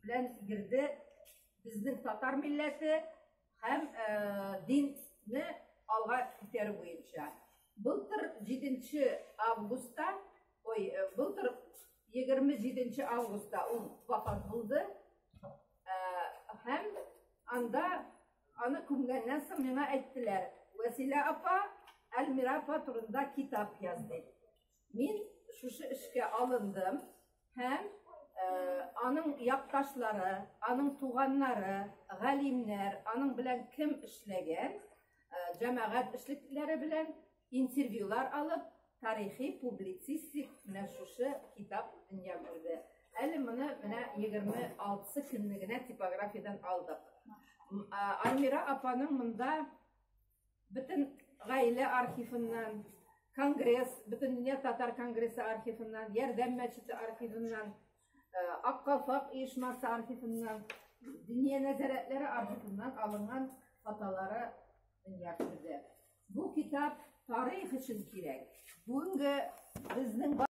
белән герде безнең татар милләте һәм динне алга күтәрү буенча. Былтыр 7 августта, былтыр 27 августта ул вафат булды. Һәм анда аны күмгәннән соң миңа әйттеләр: Вәсилә апа, Әлмира апа турында китап язды. Мин шушы эшкә алындым һәм аның якташлары, аның туганнары, галимнәр, аның белән кем эшләгән, җәмәгать эшлекләре белән интервьюлар алып, тарихи, публицистик менә шушы китап дөнья күрде. Әле моны менә 26 көнлегенә типографиядан алдык. Әлмира апаның монда бөтен гаилә архивыннан, конгресс, бөтен дөнья татар конгрессы архивыннан, Ярдәм мәчете архивыннан, Ак Калфак оешмасы архивыннан, дөнья нәзарәтләре архивыннан алынган фотолары дөнья күрде. Бу китап тарих өчен кирәк. Бүгенге безнең